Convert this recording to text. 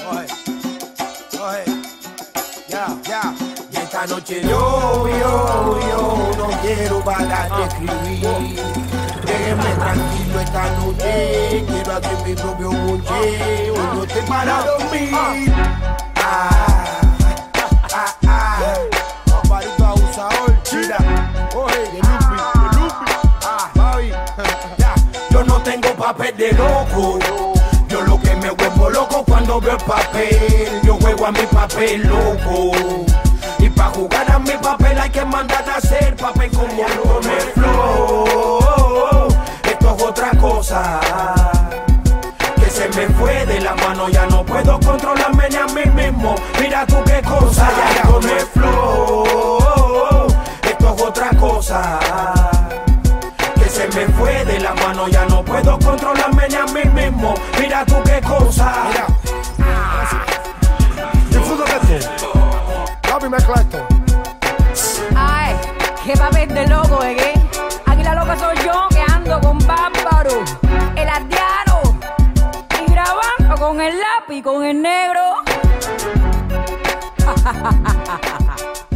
Coge, coge, ya. Y esta noche yo no quiero parar de escribir. Déjenme tranquilo esta noche, quiero hacer mi propio monche. Hoy no estoy para dormir. Paparito abusador, mira. Oye, de Lupi. Babi. Yo no tengo papel de loco. Yo lo que me vuelvo loco cuando veo el papel. Yo juego a mi papel loco. Y pa' jugar a mi papel hay que mandar a hacer papel como no me flow. Esto es otra cosa que se me fue de la mano. Ya no puedo controlarme ni a mí mismo. Mira tú qué cosa, ya no me flow. Esto es otra cosa que se me fue de la mano. Ya no puedo controlarme ni a mí mismo. Mira tú qué cosa. Mira. Disfrútate esto. Papi, mezcla esto. Ay, qué papel de loco, ¿eh? Aquí la loca soy yo que ando con Bárbaro, el ardiano, y grabando con el lápiz, con el negro.